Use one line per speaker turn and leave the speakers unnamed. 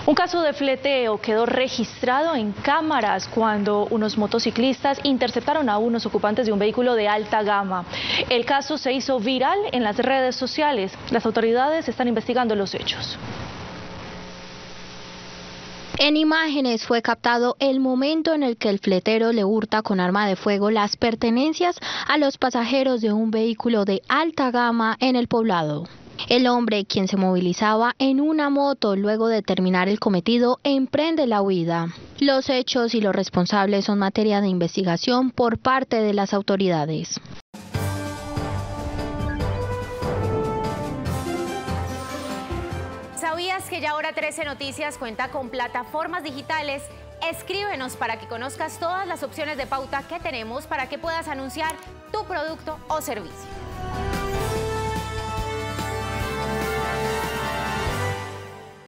Un caso de fleteo quedó registrado en cámaras cuando unos motociclistas interceptaron a unos ocupantes de un vehículo de alta gama. El caso se hizo viral en las redes sociales. Las autoridades están investigando los hechos.
En imágenes fue captado el momento en el que el fletero le hurta con arma de fuego las pertenencias a los pasajeros de un vehículo de alta gama en el poblado. El hombre, quien se movilizaba en una moto luego de terminar el cometido, emprende la huida. Los hechos y los responsables son materia de investigación por parte de las autoridades.
¿Sabías que ya ahora 13 Noticias cuenta con plataformas digitales? Escríbenos para que conozcas todas las opciones de pauta que tenemos para que puedas anunciar tu producto o servicio.